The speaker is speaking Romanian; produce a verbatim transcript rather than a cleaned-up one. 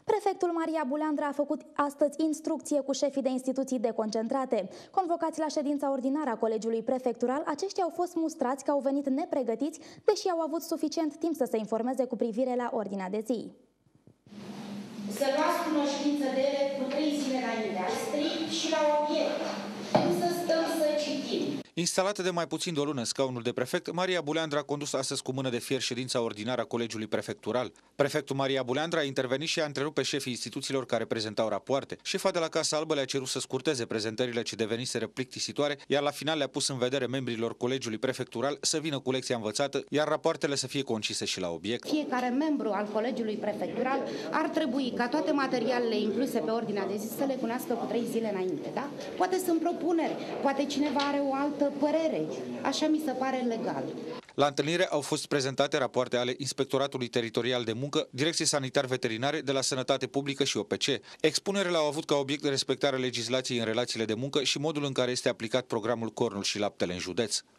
Prefectul Maria Buleandra a făcut astăzi instrucție cu șefii de instituții deconcentrate. Convocați la ședința ordinară a Colegiului Prefectural, aceștia au fost mustrați că au venit nepregătiți, deși au avut suficient timp să se informeze cu privire la ordinea de zi. Să luați cunoștință de ele cu trei zile înainte, strict și la obiect. Nu să stăm să citim. Instalată de mai puțin de o lună scaunul de prefect, Maria Buleandra a condus astăzi cu mână de fier ședința ordinară a Colegiului Prefectural. Prefectul Maria Buleandra a intervenit și a întrerupt pe șefii instituțiilor care prezentau rapoarte. Șefa de la Casa Albă le-a cerut să scurteze prezentările ce deveniseră plictisitoare, iar la final le-a pus în vedere membrilor Colegiului Prefectural să vină cu lecția învățată, iar rapoartele să fie concise și la obiect. Fiecare membru al Colegiului Prefectural ar trebui ca toate materialele incluse pe ordinea de zi să le cunoască cu trei zile înainte, da? Poate sunt propuneri, poate cineva are o altă părere. Așa mi se pare legal. La întâlnire au fost prezentate rapoarte ale Inspectoratului Teritorial de Muncă, Direcției Sanitar-Veterinare, de la Sănătate Publică și O P C. Expunerele au avut ca obiect respectarea legislației în relațiile de muncă și modul în care este aplicat programul Cornul și Laptele în județ.